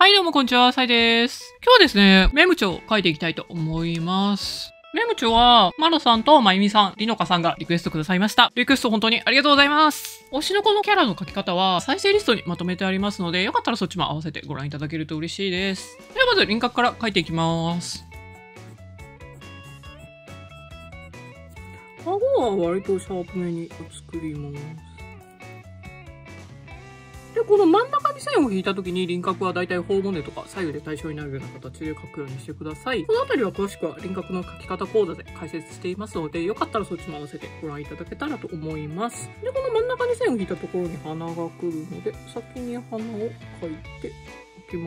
はい、どうもこんにちは、さいです。今日はですね、メモ帳を書いていきたいと思います。メモ帳は、マロさんとまゆみさん、りのかさんがリクエストくださいました。リクエスト本当にありがとうございます。推しの子のキャラの書き方は、再生リストにまとめてありますので、よかったらそっちも合わせてご覧いただけると嬉しいです。ではまず輪郭から書いていきます。顎は割とシャープめに作ります。で、この真ん中に線を引いた時に輪郭はだいたい頬骨とか左右で対称になるような形で描くようにしてください。この辺りは詳しくは輪郭の描き方講座で解説していますので、よかったらそっちも合わせてご覧いただけたらと思います。で、この真ん中に線を引いたところに鼻が来るので、先に鼻を描いていきます。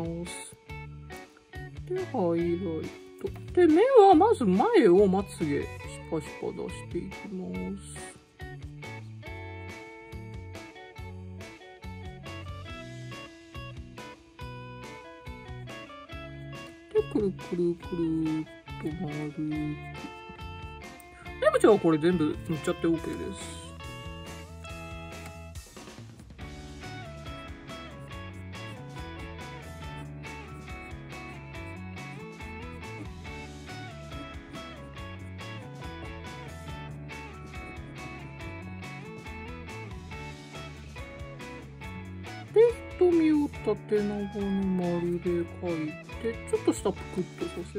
で、ハイライト。で、目はまず前をまつげ、シパシパ出していきます。で、くるくるくるっと丸く。メモ帳はこれ全部塗っちゃって OK です。で、瞳を縦長の丸で描いて、ちょっと下ぷくっとさせます。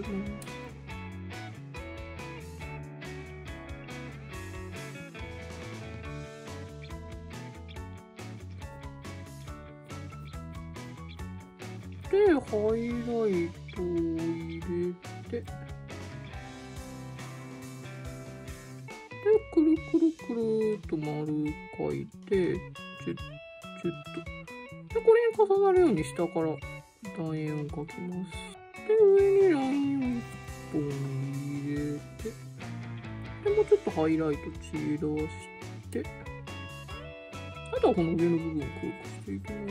で、ハイライトを入れて、で、くるくるくるっと丸描いて、チュッチュッと。で、これに重なるように下から楕円を描きます。で、上にラインを1本入れて、で、もうちょっとハイライト散らして、あとはこの上の部分を黒くしていきます。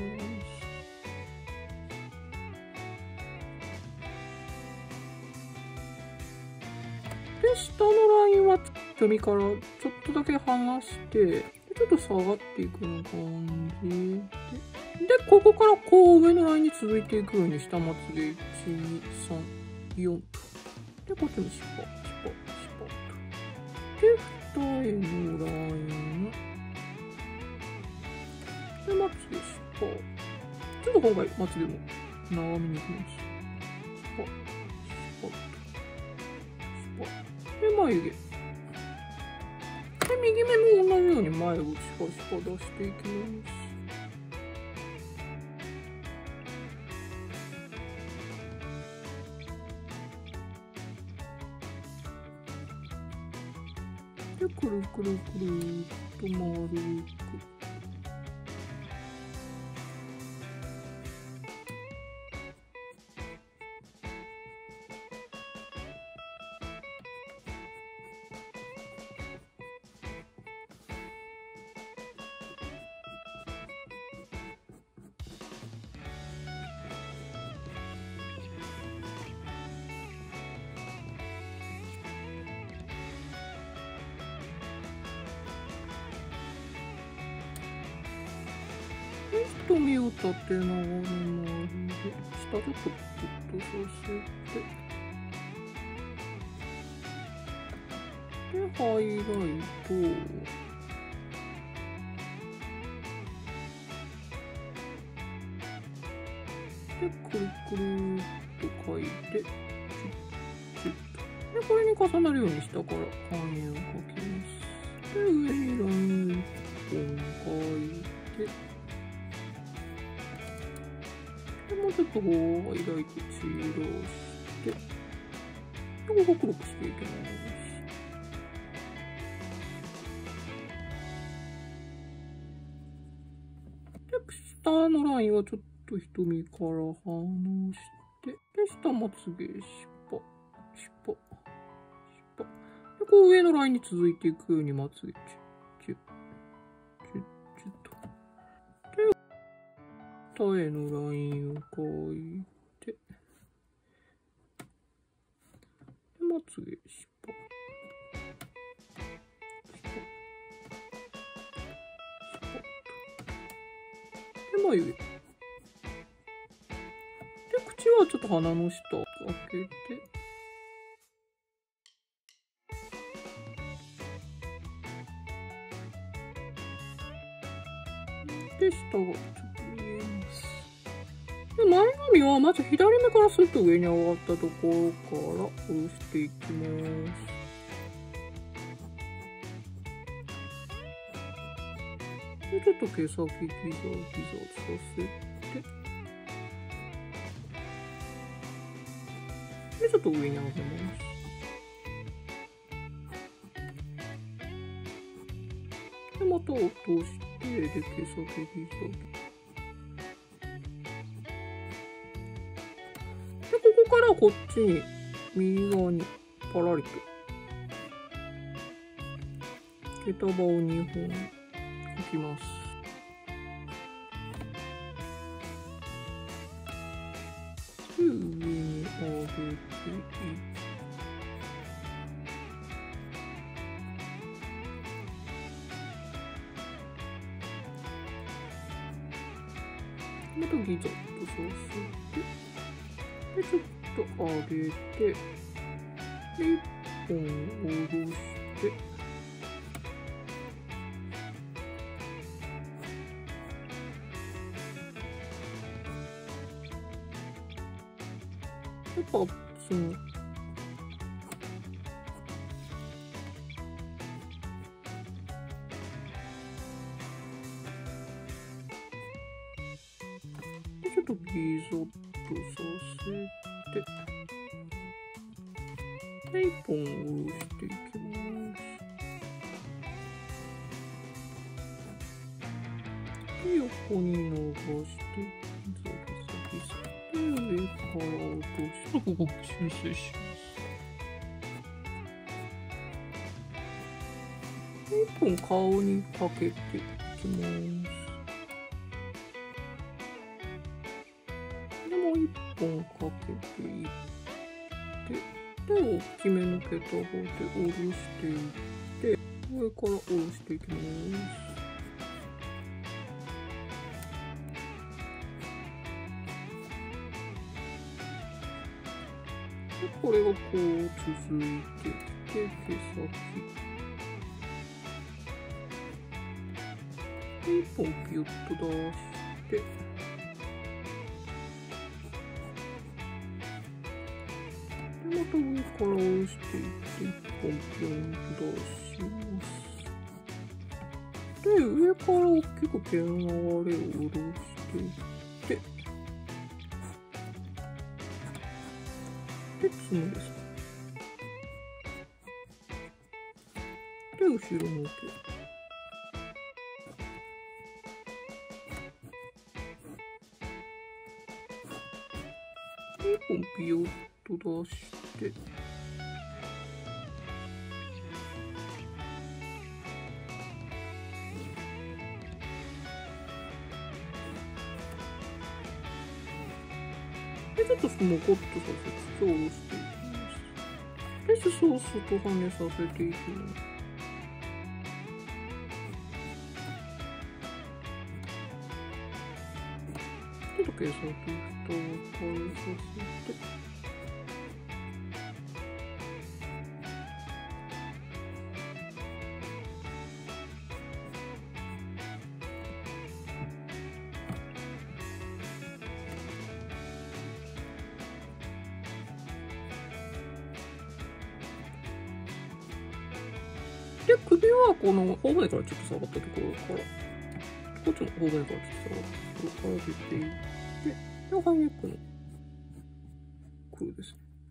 で、下のラインは瞳からちょっとだけ離して、ちょっと下がっていくような感じで、ここからこう上のラインに続いていくように下まつげ1、2、3、4と。で、こっちもシパ、シパ、シパと。で、二重のライン。で、まつげシパ。ちょっと今回まつげも長めにいきます。シパ、シパと。シパ。で、眉毛。で、右目も同じように前をシパシパ出していきます。で、くるくるくるっと丸く。瞳を縦長の丸で、下ちょっとプッとさせて、で、ハイライト。で、くるくるっと描いて、チュッチュッと。で、これに重なるように下から半円を描きます。で、上にライン1本描いて、で、もうちょっとこう、ハイライト散らして、で、ここ黒くしていきます。で、下のラインはちょっと瞳から離して、で、下まつげ、シパ、シパ、シパ。で、こう上のラインに続いていくようにまつげ、チュッ、チュッ、チュッ、チュッと。二重のラインを描いて、で、まつげ、シパ、シパ、シパと。で、眉毛。で、 はちょっと鼻の下開けて、で、下がちょっと見えます。で、前髪はまず左目からスッと上に上がったところから下ろしていきます。で、ちょっと毛先ギザギザさせて、で、ちょっと上に上げます。で、また落として、で、毛先ギザギザ。で、ここからこっちに、右側にパラリと、毛束を2本描きます。で、上に上げていって、またギザッとさせて、で、ちょっと上げて、で、1本下ろして、で、パッツン。で、ちょっとギザッとさせて、で、1本下ろしていきます。で、横に伸ばして、ギザギザギザ。で、上から落として、ここ修正します。で、1本顔にかけていきます。で、もう1本かけていって、で、大きめの毛束で下ろしていって、上から下ろしていきます。で、これがこう続いてきて、毛先。で、1本ピュッと出して、で、また上から下ろしていって、1本ピュンと出します。で、上から大きく毛の流れを下ろしていって、で、角です。で、後ろの毛。で、1本ピヨッと出して、で、ちょっとモコッとさせて、下ろしていきます。で、ソースと跳ねさせていきます。ちょっと毛先蓋を変えさせて、で、首はこの頬骨からちょっと下がったところから、こっちの頬骨からちょっと下がったところから出ていって、で、ハイネックの黒ですね。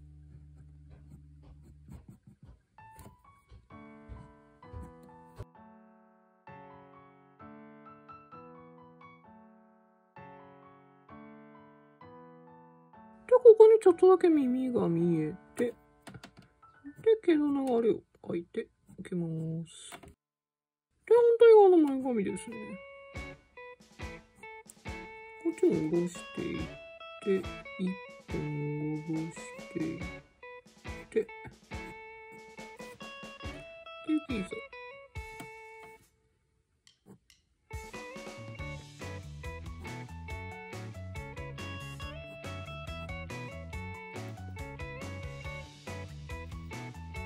で、ここにちょっとだけ耳が見えて、で、毛の流れを描いていきます。で、反対側の前髪ですね。こっちも下ろしていって、一本下ろしていって、で、ギザ。で、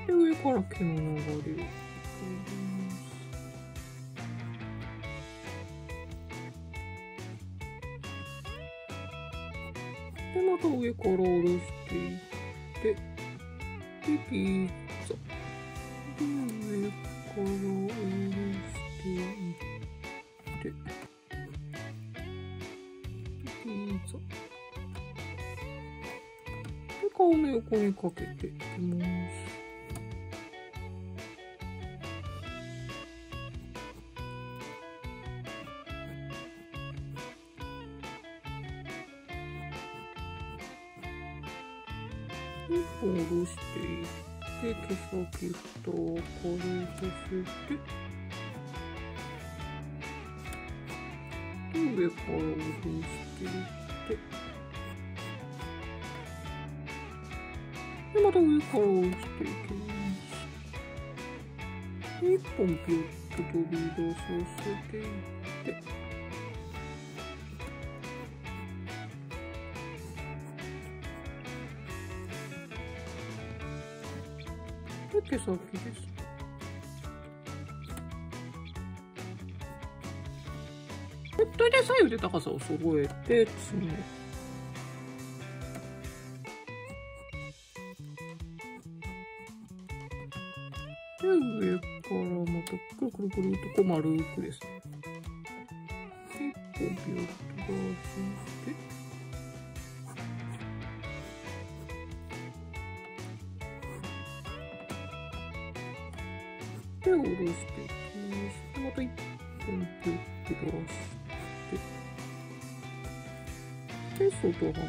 で、上から毛の流れを取ります。で、また上から下ろしていって、で、ピッツァ。で、上から下ろしていって、ピッツァ。で、顔の横にかけていきます。一本下ろしていって、毛先と明るさせて、で、上から下ろしていって、で、また上から下ろしていきます。で、一本ピュッと飛び出させていって、で、毛先です。で、大体左右で高さを揃えて、爪。で、上からまたくるくるくるっとこう丸くですね。一本ピュッと出して、で、下ろしていきます。で、また一本ピュッと出して、で、外羽です。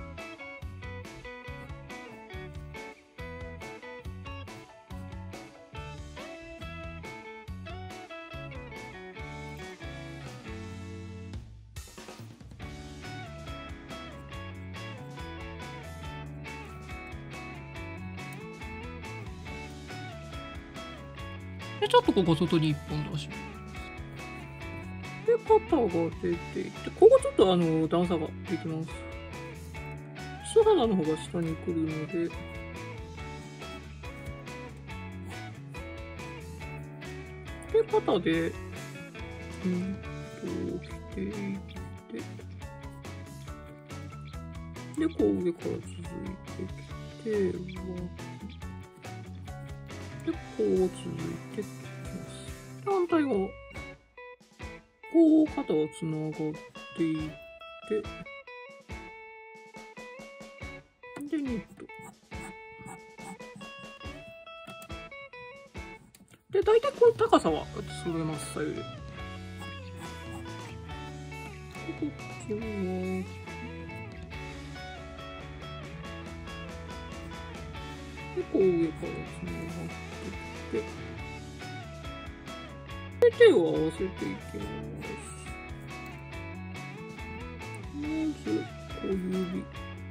で、ちょっとここ外に一本出します。で、肩が出ていって、ここちょっと段差ができます。素肌の方が下に来るので、で、肩で、着ていって、で、こう上から続いてきて、で、こう続いてきます。反対側。こう肩がつながっていって、で、ニット。で、大体この高さは揃えます、左右で。で、こっちは、で、こう上からつながってきて、で、手を合わせていきます。まず、小指。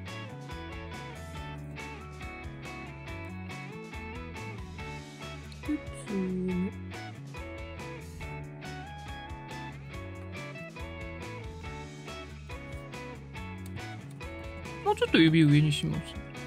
で、爪。もうちょっと指上にします。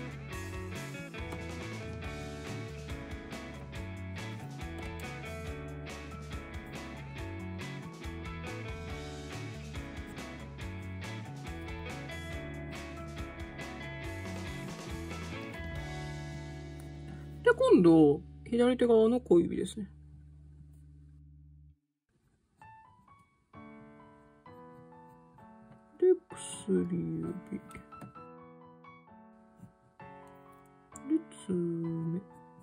で、今度、左手側の小指ですね。で、薬指。で、爪。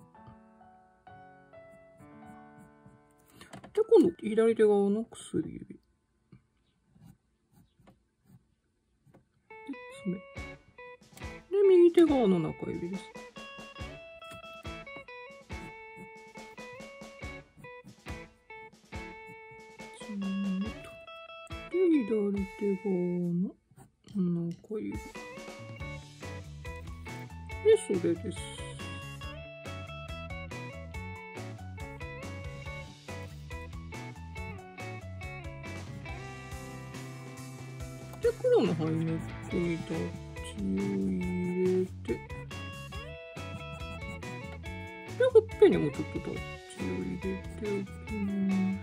で、今度、左手側の薬指。で、爪。で、右手側の中指です。で、左手側の中指。で、袖です。で、黒のハイネックにタッチを入れて、 で、ほっぺにもちょっとタッチを入れておきます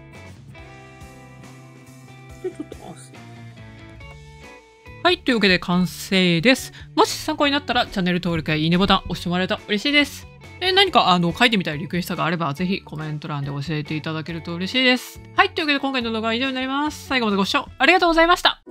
。で、ちょっと汗。はい。というわけで完成です。もし参考になったらチャンネル登録やいいねボタン押してもらえると嬉しいです。で、何か書いてみたいリクエストがあればぜひコメント欄で教えていただけると嬉しいです。はい。というわけで今回の動画は以上になります。最後までご視聴ありがとうございました。